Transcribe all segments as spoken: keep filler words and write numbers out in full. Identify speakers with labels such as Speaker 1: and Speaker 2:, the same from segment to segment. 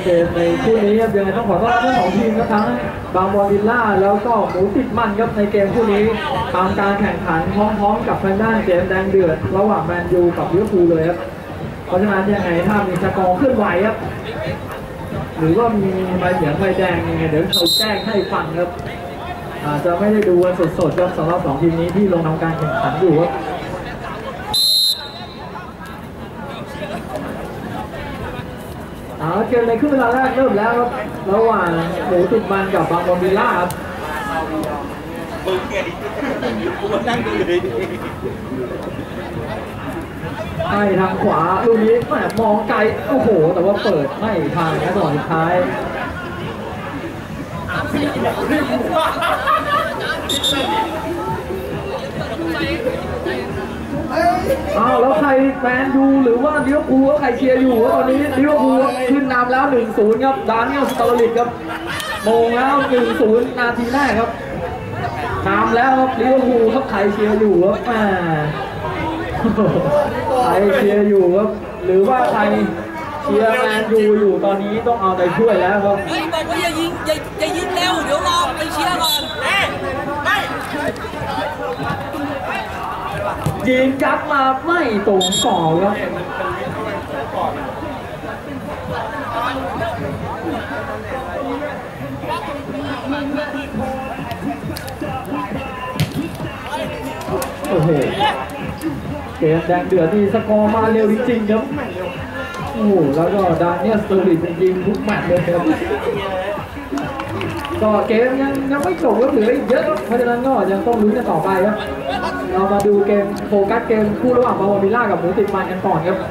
Speaker 1: เกมในคู่นี้ครับยังไงต้องขอต้อนรับทั้งสองทีมครับทั้งบางบอลวิลล่าแล้วก็หมูติดมันครับในเกมคู่นี้ตามการแข่งขันพร้อมๆกับทางด้านเกมแดงเดือดระหว่างแมนยูกับลิเวอร์พูลเลยครับเพราะฉะนั้นยังไงถ้ามีสกอร์เคลื่อนไหวครับหรือว่ามีใบเหลืองใบแดงยังไงเดี๋ยวเขาแจ้งให้ฟังครับอาจจะไม่ได้ดูกันสดๆครับสำหรับสองทีมนี้ที่ลงทำการแข่งขันอยู่ครับเอาเกมในครึ่งเวลาแรกเริ่มแล้วครับระหว่างหมูติดมันกับบางบอลวิลล่าครับมึงไงกูมานั่งดูเลยให้ทางขวาลูกนี้แหมมองไกลโอ้โหแต่ว่าเปิดไม่ทางนะตอนสุดท้ายอ้าวแล้วใครแฟนดูหรือว่าลิเวอร์พูลใครเชียร์อยู่ตอนนี้ลิเวอร์พูลขึ้นนำแล้ว หนึ่งศูนย์ ครับดานิเอล สเตอร์ลิงครับมงแล้ว หนึ่งศูนย์ นาทีแรกครับนำแล้วครับลิเวอร์พูลครับใครเชียร์อยู่ครับแหมใครเชียร์อยู่ครับหรือว่าใครเชียร์แมนยูอยู่ตอนนี้ต้องเอาใจช่วยแล้วครับ
Speaker 2: เฮ้ยบอกว่าอย่ายิงอย่าอย่ายิงเร็วเดี๋ยวรอไปเชียร์ก่อน
Speaker 1: ยิงจับมาไม่ตรงกรอบครับโอ้โหเกมแดงเดือดนี่สกอร์มาเร็วจริงๆครับโอ้โหแล้วก็ดานิเอล สเตอร์ลิงยิงทุกแมตช์เลยครับก็เกมยังยังไม่จบก็เหลืออีกเยอะเพราะฉะนั้นก็ยังต้องลุ้นกันต่อไปครับเรามาดูเกมโฟกัสเกมคู่ระหว่างบางบอลวิลล่ากับหมูติดมันกันก่อนครับ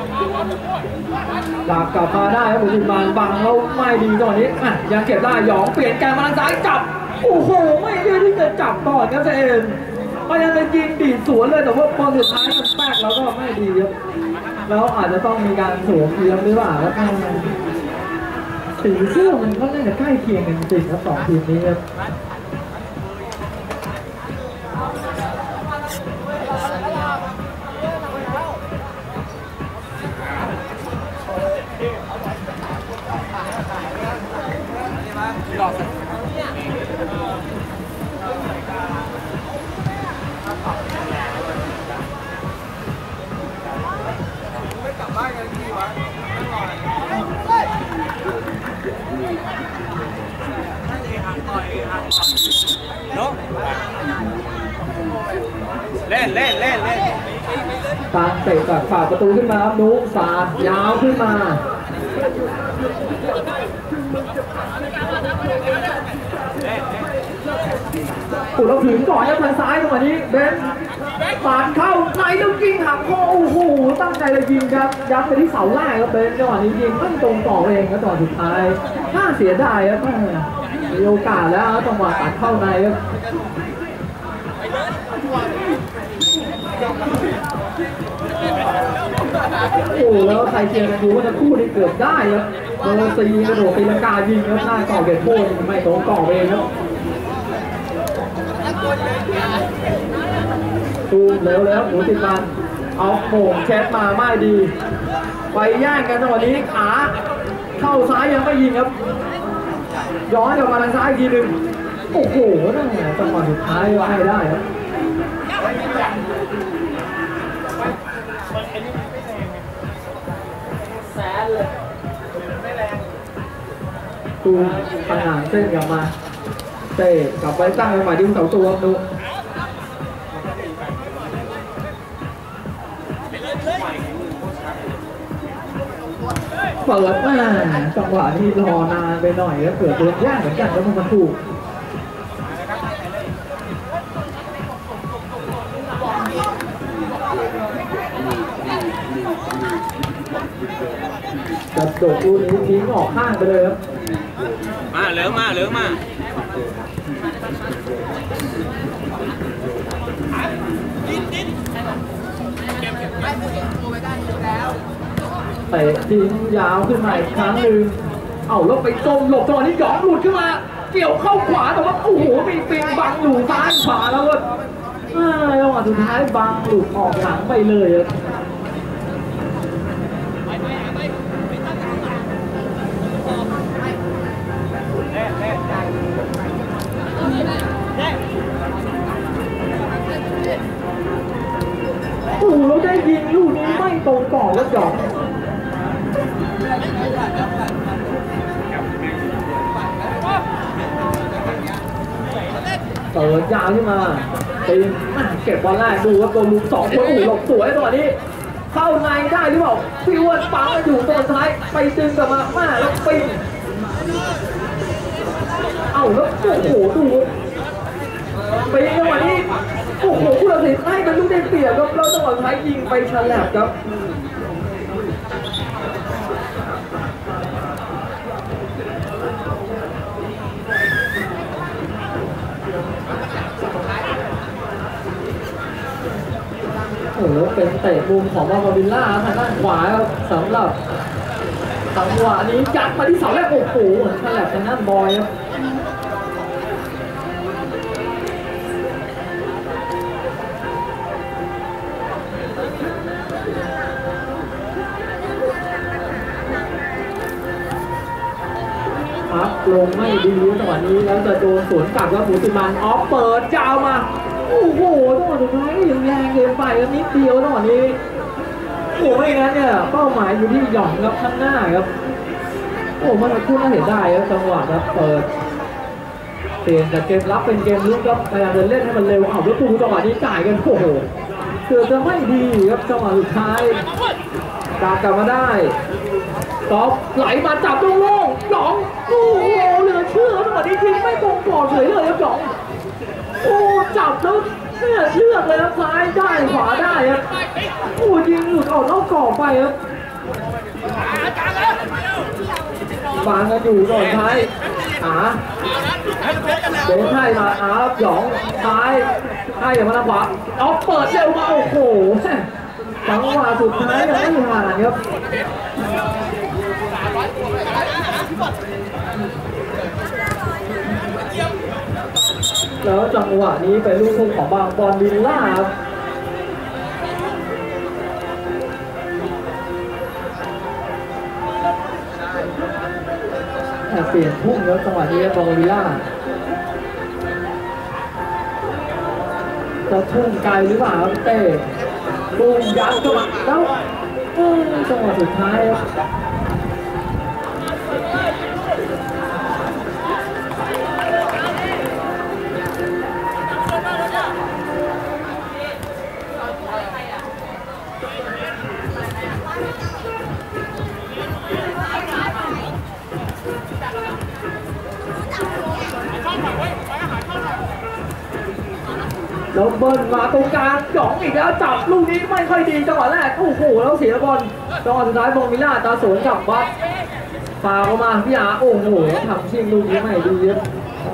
Speaker 1: หลักกลับมาได้ครับหมูติดมันบังแล้วไม่ดีตอนนี้อ่ะยังเก็บได้หยองเปลี่ยนแกนมาทางซ้ายจับโอ้โหไม่ได้ที่จะจับก่อนครับเจนพยายามจะยิงดีดสวนเลยแต่ว่าบอลสุดท้ายมันแป๊กแล้วก็ไม่ดีครับแล้วอาจจะต้องมีการสวมเอียมหรือเปล่าครับสีเสื้อมันก็น่าจะใกล้เคียงกันจริงครับสองทีมนี้ครับ
Speaker 3: เล่นเล่นเล่นเล่น
Speaker 1: ตามเตะจากฝาประตูขึ้นมาครับนุ๊กสาดยาวขึ้นมาปุเราถึงก่อนแล้วทางซ้ายตรงนี้เบนปาดเข้าไหนแล้วยิงหักคอโอ้โหตั้งใจเลยยิงครับยัดไปที่เสาแรกครับเบนจังหวะนี้ยิงไม่ตรงต่อเองครับจังหวะสุดท้ายน่าเสียดายครับมีโอกาสแล้วจังหวะตัดเข้าในครับโอ้แล้วใครเชียร์กันดูว่าจะคู่นี้เกิดได้ครับโดนซีกระโดดตีลังกายิงครับหน้าก่อเกตโบนไม่ตรงก่อเองครับตูมเร็วแล้วหมูติดมันเอาโป่งแคสมาไม่ดีไปแย่งกันจังหวะนี้ขาเข้าซ้ายยังไม่ยิงครับย้อนกลับมาทางซ้ายอีกทีหนึ่งโอ้โหนั่นแหละจังหวะสุดท้ายว่าให้ได้ครับตูมขนาดเส้นกลับมาเตะกลับไปตั้งไปใหม่ที่เสาตัวดูเปิดมาจังหวะที่รอนานไปหน่อยแล้วเกิดโดนยากเหมือนกันแล้วมันถูกจับโจกลูกนี้ทิ้งออกข้างไปเลยครับ
Speaker 3: มาเหลือมาเหลือมา
Speaker 1: เตะทิ้งยาวขึ้นมาอีกครั้งหนึ่งเอาแล้วไปจมหลบจังหวะนี้หยองหลุดขึ้นมาเกี่ยวเข้าขวาแต่ว่าโอ้โหมีปิงบังอยู่ซ้ายขวาแล้วก็จังหวะสุดท้ายบังหลุดออกหลังไปเลยครับได้ยิงลูกนี้ไม่ตรงกรอบแล้วหยองเปิดยาวขึ้นมาตีเก็บบอลแรกดูว่าตัวลุกสองคนโอ้โหหลบสวยตอนนี้เข้าในได้หรือเปล่าฟิวต์ปั๊มมาอยู่ตัวท้ายไปดึงกลับมามาแล้วปิงเอ้าแล้วโอ้โหดูปิงจังหวะนี้โอ้โหผู้ตัดสินให้เป็นลูกได้เปรียบครับแล้วจังหวะท้ายยิงไปฉลับครับโอ้โหเป็นเตะมุมของมาโมดิลล่าทางด้านขวาสำหรับจังหวะนี้ยัดมาที่เสาแรกโอ้โหเหมือนฉลับทางด้านบอยครับพับลงไม่ดีจังหวะนี้แล้วจะโดนสวนกลับแล้วหมูติมันออฟเปิดยาวมาโอ้โหจังหวะสุดท้ายยังแรงเกินไปแล้วนิดเดียวจังหวะนี้โอ้ไม่งั้นเนี่ยเป้าหมายอยู่ที่หย่องครับข้างหน้าครับโอ้มันพูดน่าเห็นได้ครับจังหวะครับเปิดเปลี่ยนจากเกมรับเป็นเกมลุกครับพยายามจะเล่นให้มันเร็วเอาแล้วดูจังหวะนี้จ่ายกันโอ้โหเกือบจะไม่ดีครับจังหวะสุดท้ายกลับกลับมาได้ก๊อฟไหลมาจับโล่งๆหยองโอ้โหเหลือเชื่อจังหวะนี้ทิ้งไม่ตรงกรอบเฉยเลยครับหยองโอ้จับแล้วเนี่ยเลือกเลยครับซ้ายได้ขวาได้ครับโอ้ยิงหลุดออกนอกกรอบไปครับวางกันอยู่ตอนท้ายอาเดินให้มาอาครับหยองซ้ายให้อย่างมาทางขวาเอาเปิดเร็วมาโอ้โหจังหวะสุดท้ายยังไม่ผ่านครับแล้วจังหวะนี้เป็นลูกทุ่งของบางบอลวิลล่าครับแต่เปลี่ยนพุ่งแล้วจังหวะนี้บอลวิลล่าจะทุ่งไกลหรือเปล่าครับเต้พุ่งยัดเข้ามาแล้วจังหวะสุดท้ายแล้วเบิ้ลมาตรงกลางหยองอีกแล้วจับลูกนี้ไม่ค่อยดีจังหวะแรกโอ้โหแล้วเสียบอลจังหวะสุดท้ายบอลมิล่าตาสวนกลับวัดฟาวเข้ามาพี่อาโอ้โหทำชิงลูกนี้ไม่ดีเยอะ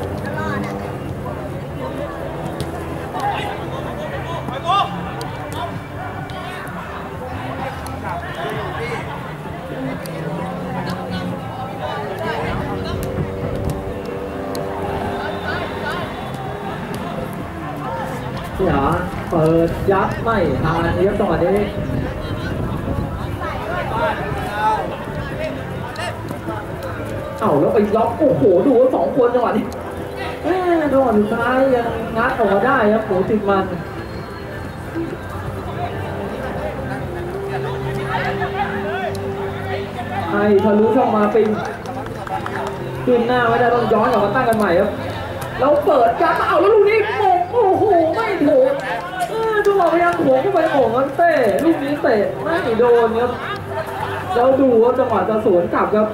Speaker 1: พี่อาเปิดยัดไม่ทางนี้จังหวะนี้เอ้าแล้วไปล็อกโอ้โหดูว่าสองคนจังหวะนี้แม่จังหวะสุดท้ายยังงัดออกมาได้ครับโหติดมันไอ้ทะลุช่องมาปิงขึ้นหน้าไม่ได้ต้องย้อนกลับมาตั้งกันใหม่ครับเราเปิดกันเอาแล้วลูกนี้โป่งโอ้โหไม่โถจังหวะพยายามโถเข้าไปโอ่งมันเต้ลูกนี้เตะไม่โดนครับแล้วดูว่าจังหวะจะสวนกลับครับ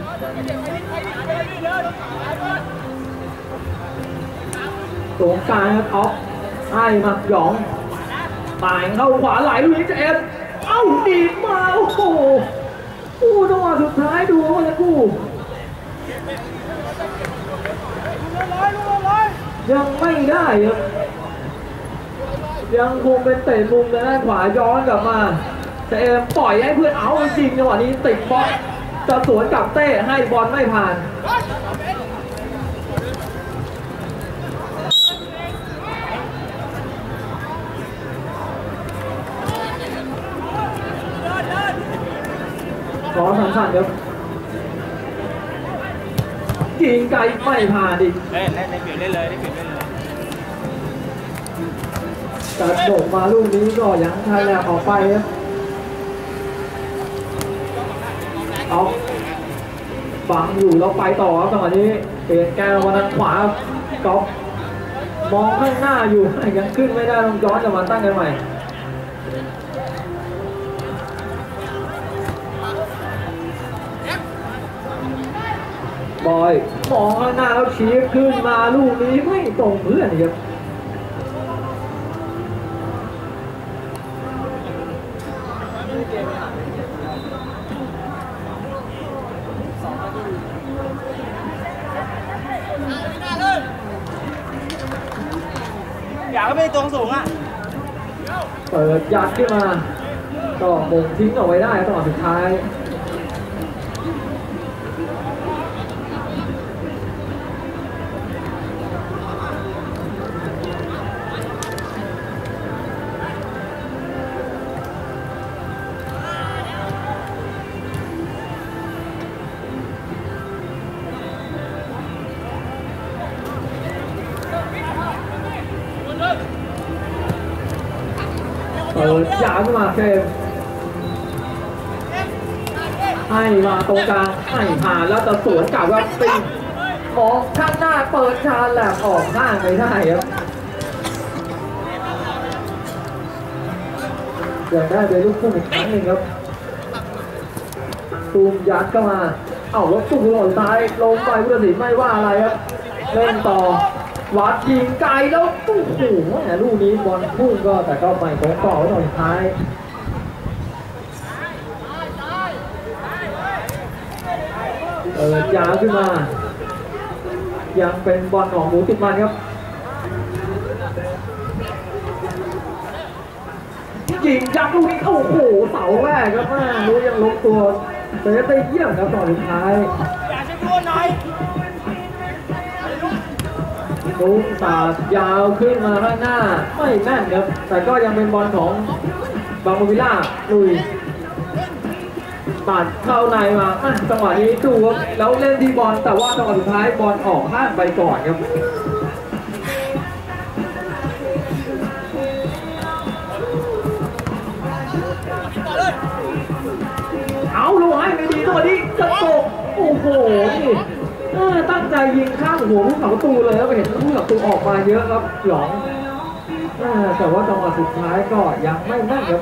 Speaker 1: ตรงกลางครับออฟไอ้มาหยองป่ายเข้าขวาไหลลูกนี้จะเอ็นเอ้าดีมาโอ้โหกู้จังหวะสุดท้ายดูว่าจะกู้ยังไม่ได้ครับยังคงเป็นเตะมุมด้านขวาย้อนกลับมาจะเอ็มปล่อยให้เพื่อนเอาจริงจังหวะนี้ติดบอลจะสวนกับเต้ให้บอลไม่ผ่านขอสำคัญครับยิงไกลไม่ผ่านดิ
Speaker 3: เล่นเล่นได้เปลี่ยนเล่นเลยได้เปลี่ยนเล่นเลย
Speaker 1: กระโดดมาลูกนี้ก็ยังทันแหลกออกไปครับเอาบังอยู่แล้วไปต่อครับจังหวะนี้เปลี่ยนแกนวันนั้นขวาก๊อฟมองข้างหน้าอยู่ยังขึ้นไม่ได้ต้องย้อนจะมาตั้งกันใหม่บอยมองข้างหน้าแล้วชี้ขึ้นมาลูกนี้ไม่ตรงเพื่อนครับ
Speaker 3: อยากก็ไม่ตรงสูงอ่ะ
Speaker 1: เปิดยัดขึ้นมาก็มงทิ้งเอาไว้ได้ตอนสุดท้ายเปิดยาวขึ้นมาเกมให้มาตรงกลางให้ผ่านแล้วจะสวนกลับว่าปิงมองข้างหน้าเปิดชาแหลกออกข้างไม่ได้ครับเกิดได้เป็นลูกพุ่งอีกครั้งหนึ่งครับตูมยัดเข้ามาเอ้าแล้วตุ้มหล่นซ้ายลงไปผู้ตัดสินไม่ว่าอะไรครับเล่นต่อวัดยิงไกลแล้วตู้หูลูกนี้บอลพุ่งก็แต่ก็ไม่ตรงต่อไว้หน่อยท้ายเออยาวขึ้นมายังเป็นบอลของหมูติดมันครับยิงยับลูกนี้โอ้โหเสาแรกครับแม่รู้ยังลงตัวแต่ไปเยี่ยมครับต่อสุดท้าย
Speaker 3: อยากจะดูหน่อย
Speaker 1: ลูกตาดยาวขึ้นมาข้างหน้าไม่แม่นครับแต่ก็ยังเป็นบอลของบางโมวิล่าลุยปัดเข้าในมาจังหวะนี้ดูแล้วเล่นที่บอลแต่ว่าจังหวะสุดท้ายบอลออกข้างไปก่อนครับเอาลูกให้ไม่ดีตัวนี้กระโดดโอ้โหนี่ตั้งใจยิงข้างหัวผู้ขับประตูเลยแล้วไปเห็นผู้ขับประตูออกมาเยอะครับหยองแต่ว่าจังหวะสุดท้ายก็ยังไม่แม่นครับ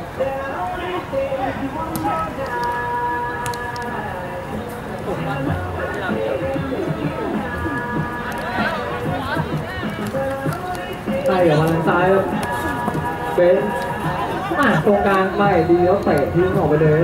Speaker 1: ใช่กับทางซ้ายเป็นตรงกลางไม่ดีแล้วเตะทิ้งออกไปเลย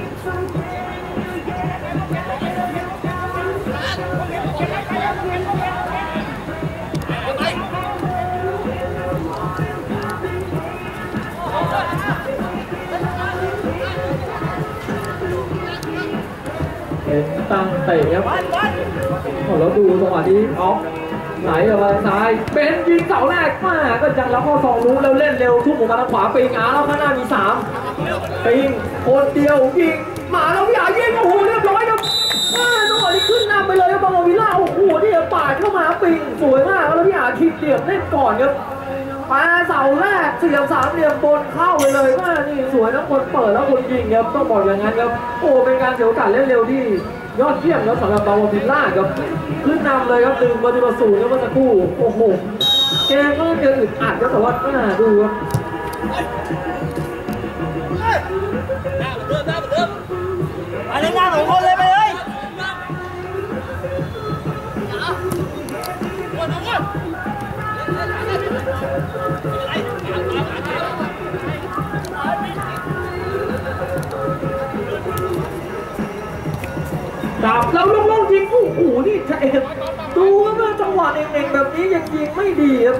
Speaker 1: เป็นตั้งเตะครับแล้วดูจังหวะนี้ออฟไหลออกมาซ้ายเป็นยิงเสาแรกมาก็จังแล้วก็สองรู้แล้วเล่นเร็วทุ่มออกมาทางขวาปิงอาแล้วข้างหน้ามีสามปิงคนเดียวยิงมาแล้วพี่อายิงโอ้โหเรียบร้อยครับจังหวะนี้ขึ้นนำไปเลยครับบางวิลล่าโอ้โหนี่ปาดเข้ามาปิงสวยมากแล้วพี่อาคิดเหลี่ยมเล่นก่อนครับปาเสาแรกเสียบสามเหลี่ยมบนเข้าไปเลยว่านี่สวยทั้งคนเปิดแล้วคนยิงครับต้องบอกอย่างนั้นครับโอ้เป็นการเสียโอกาสเล่นเร็วที่ยอดเยี่ยมแล้วสำหรับบางวิลล่าครับขึ้นนำเลยครับดึงบอลจุลสูนย์แล้วเมื่อสักครู่โอ้โหเกมก็เจออึดอัดก็แต่ว่าดูครับ
Speaker 3: มาเล่นงานสองคนเลยไปเลย
Speaker 1: ดับแล้วลงๆยิงโอ้โหนี่ใช่ดูว่าจังหวะเองๆแบบนี้ยังยิงไม่ดีครับ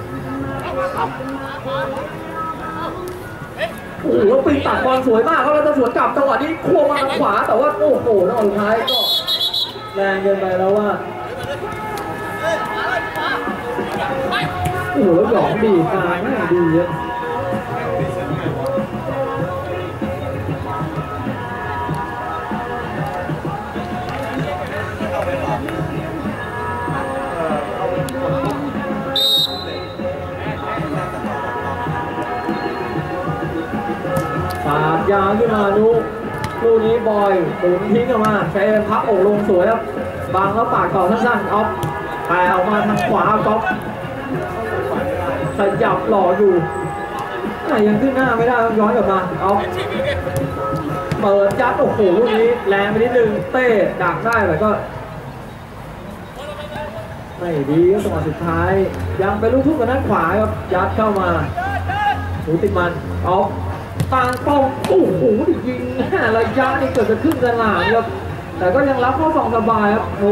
Speaker 1: โอ้โหแล้วปีนตัดบอลสวยมากเขาแล้วจะสวนกลับจังหวะนี้ควงมาทางขวาแต่ว่าโอ้โหแล้วสุดท้ายก็แรงเกินไปแล้วว่าโอ้โหแล้วหยองดีตายไม่ดีครับปาดยาวขึ้นมาลูกลูกนี้บอยหมุนทิ้งออกมาใช้พับอกลงสวยครับบางแล้วปาดต่อสั้นๆออฟแปะออกมาทางขวาก๊อฟขยับหล่ออยู่ยังขึ้นหน้าไม่ได้ย้อนกลับมาออฟเปิดยัดโอ้โหลูกนี้แรงไปนิดนึงเต้ดักได้แต่ก็ไม่ดีก็จังหวะสุดท้ายยังไปลูกทุ่งกับด้านขวาครับยัดเข้ามาหูติดมันออฟต่างเป้าโอ้โหยิงระยะนี่เกิดจะขึ้นสนามครับแต่ก็ยังรับเข้าฝั่งสบายครับโอ้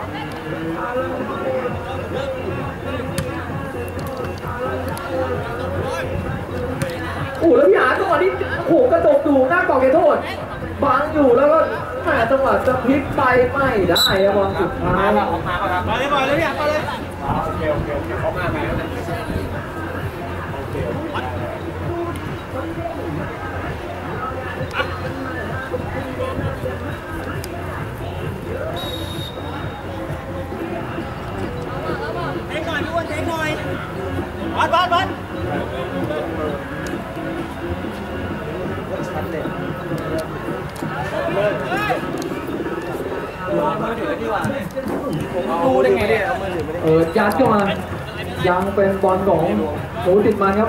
Speaker 1: โหแล้วพี่อาจังหวะนี้โอ้โหกระโดดดูหน้ากล่องเขตโทษบังอยู่แล้วก็แหมจังหวะจะพลิกไปไม่ได้ครับบอลสุดท้ายออกมาครับ
Speaker 3: มาเลยมาเลยพี่มาเลย
Speaker 4: โอเคโอเคโอเคเขามาไหมแล้วนะโอเค
Speaker 3: เทคหน่อยพี่อ้วนเทคหน่อยบอลบอลบอล
Speaker 2: ดูได้ไงเนี่ย
Speaker 1: เออยัดเข้ามายังเป็นบอลของหมูติดมันครับ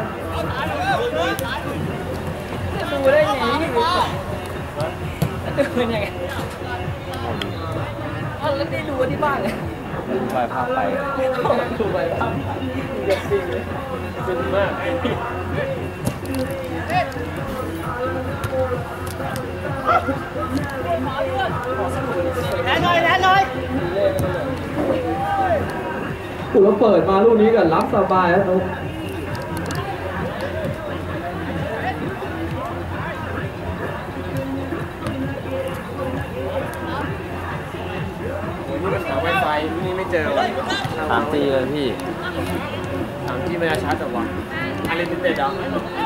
Speaker 2: ดูได้ไงดูเป็นยังไงอ๋อแล้วได้ดูที่บ้านเลยไปพาไปดูไปพาเด็กจริงเลยจริงมาก
Speaker 3: แทนหน่อยแทนหน่อย
Speaker 1: ถือว่าเปิดมาลูกนี้กันรับสบายแล้วนุ๊ก
Speaker 4: นี่มันหาไวไฟนี่ไม่เจอว่ะ
Speaker 5: สามปีเลยพี่
Speaker 4: ถามที่มันจะชาร์จแต่ว่าอันลิมิเต็ดอ่ะ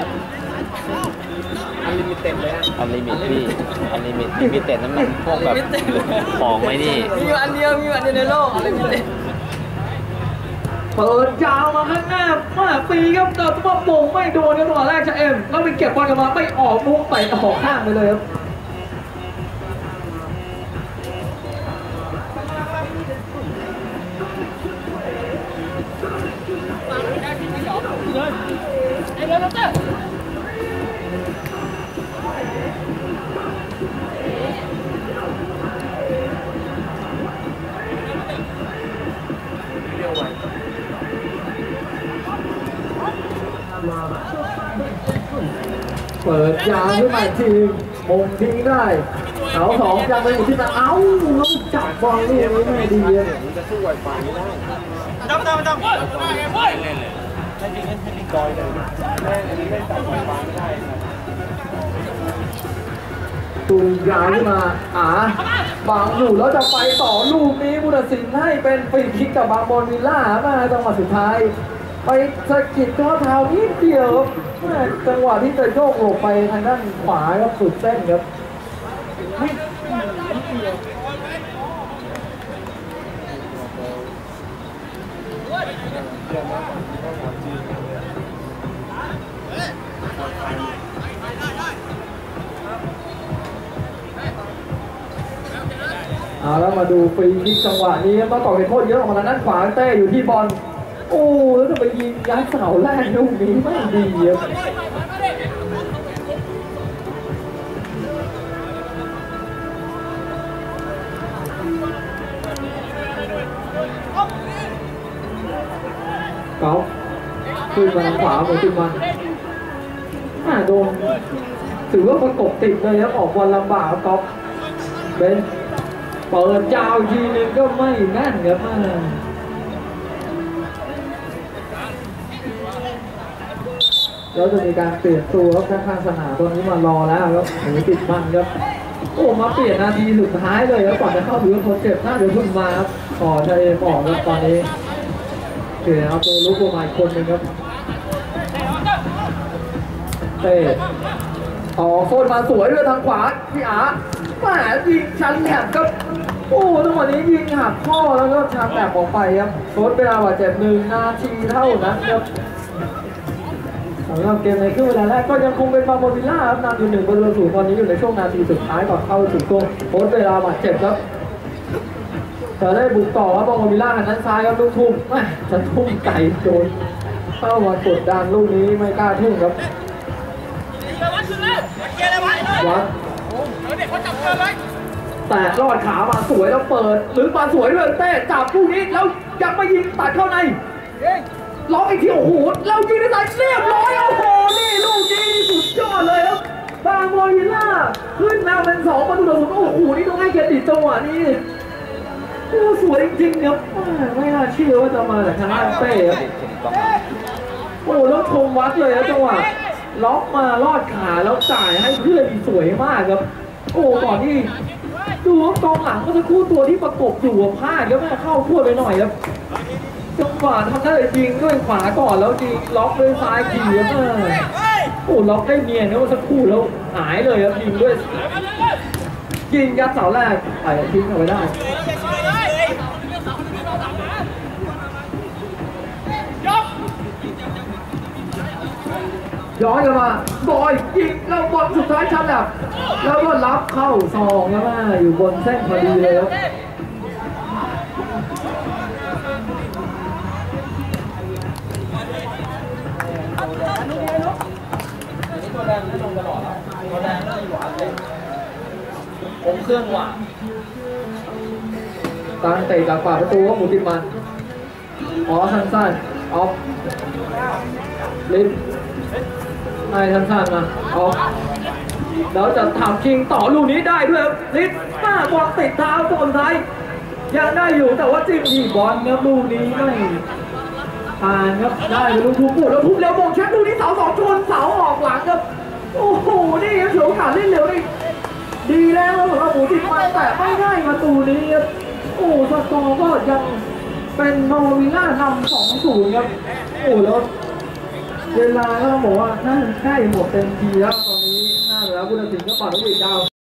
Speaker 4: อันลิมิเต็ดเลยฮะ
Speaker 5: อันลิมิตพี่ อันลิมิตลิมิตเต็ดน้ำหนักพวกแบบของไว้นี่
Speaker 2: มีอันเดียวมีอันเดียวในโลกอะไรมีเลย
Speaker 1: เปิดยาวมาข้างหน้ามาปีครับแต่ว่าโป่งไม่โดนในตัวแรกจะเอ็มแล้วไปเก็บบอลกลับมาไม่ออกมุกไปออกข้างไปเลยครับเปิดยาวขึ้นมาอีกทีมงทิ้งได้เสาสองยังไปอยู่ที่นั่นเอ้าแล้วจับบอลลูกนี้ไม่ดีเลย
Speaker 4: มันจะสู้ไวไฟไม่ได้
Speaker 3: ไม่ต้องไม่ต้องไม่ต้อง
Speaker 4: เล่นเลยจริงๆเล่นเทนนิสจอยเลยแม่อันนี้เล่นแต่ไวไฟไม่ได้ครับ
Speaker 1: ตูยาวขึ้นมาอ่าบังอยู่แล้วจะไปต่อลูกนี้ผู้ตัดสินให้เป็นฟรีคิกกับบางบอลวิลล่ามาจังหวะสุดท้ายไปสะกิดข้อเท้านิดเดียวครับจังหวะที่จะโยกหลบไปทางด้านขวาครับสุดเส้นครับเอาแล้วมาดูฟรีคิกจังหวะนี้ต้องต่อเขตโทษเยอะออกมาทางด้านขวาเต้อยู่ที่บอลโอ้แล้วจะไปยิงยัดเสาแรกลูกนี้ไม่ดีครับเก๋าขึ้นมาทางขวาหมดขึ้นมาอ่าโดนถือว่าประกบติดเลยครับออกบอลลำบากก๊อฟเบนเปิดยาวทีนึงก็ไม่แน่นครับมาแล้วจะมีการเปลี่ยนตัวครับข้างๆสนามตรงนี้มารอแล้วครับหนีติดมันครับโอ้มาเปลี่ยนนาทีสุดท้ายเลยครับก่อนจะเข้าถึงคนเจ็บหน้าเดี๋ยวเพิ่งมาครับต่อจะเอฟออกครับตอนนี้เปลี่ยนเอาตัวลุกประมาณคนหนึ่งครับเตะออกโซนมาสวยด้วยทางขวาพี่อาร์แหมยิงชันแถบครับโอ้ทั้งหมดนี้ยิงหักข้อแล้วก็ชันแถบออกไปครับลดเวลาบาดเจ็บหนึ่งนาทีเท่านั้นครับสำหรับเกมในครึ่งเวลาแรกก็ยังคงเป็นบางโมวิลล่าครับนำอยู่หนึ่งประตูศูนย์ตอนนี้อยู่ในช่วงนาทีสุดท้ายก่อนเข้าสู่ช่วงโค้ชเวลาบาดเจ็บครับจะได้บุกต่อครับบางโมวิลล่าหันด้านซ้ายครับลูกทุ่มจะทุ่มไก่โดนเข้ามากดดันลูกนี้ไม่กล้าทุ่มครับวัดแต่รอดขามาสวยแล้วเปิดหรือมาสวยด้วยเต้จับลูกนี้แล้วยังไม่ยิงตัดเข้าในล็อกอีกทีโอ้โหแล้วยิงได้เรียบร้อยโอ้โหนี่ลูกนี้สุดยอดเลยครับบางโมวิลล่าขึ้นมาเป็นสองประตูต่อศูนย์โอ้โหนี่ต้องให้เครดิตจังหวะนี้โอ้สวยจริงๆครับไม่น่าเชื่อว่าจะมาจากทางด้านเต้ครับโอ้แล้วชมวัดเลยครับจังหวะล็อกมาลอดขาแล้วจ่ายให้เพื่อนสวยมากครับโอ้ก่อนที่ดูกองหลังก็จะคู่ตัวที่ประกบอยู่พลาดแล้วแม่เข้าพวดไปหน่อยครับจังหวะทำได้ยิงด้วยขวาก่อนแล้วยิงล็อกด้วยซ้ายทีครับโอ้ล็อกได้เนียนนะว่าสักครู่แล้วหายเลยครับยิงด้วยยิงยัดเสาแรกไปทิ้งเอาไว้ได้ย้อนกลับมาบอยยิงแล้วบอลสุดท้ายชันแบบแล้วก็รับเข้าซองแล้วมาอยู่บนเส้นพอดีเลยครับผมเครื่องหวานการเตะจากฝ่าประตูว่าหมูติดมันอ๋อสั้นๆออฟลิฟไอ้สั้นๆนะออฟแล้วจะทำชิงต่อลูกนี้ได้ด้วยลิฟหน้าบอลติดเท้าตอนท้ายยังได้อยู่แต่ว่าจิ้มที่บอลครับลูกนี้ไม่ผ่านครับได้เป็นลูกทุบปุ๊บแล้วทุบเร็วโมงแชมป์ลูกนี้เสาสองชนเสาออกหลังครับโอ้โหนี่ครับเฉื่อยขาดเล่นเร็วนี่ดีแล้วสำหรับหมูติดมันแต่ไม่ได้ประตูนี้ครับโอ้สกอร์ก็ยังเป็นโนวิลล่านำ สองศูนย์ ครับโอ้แล้วเวลาก็ต้องบอกว่าน่าใกล้หมดเต็มทีแล้วตอนนี้น่าแล้วผู้ตัดสินก็ปัดลูกอีกดาว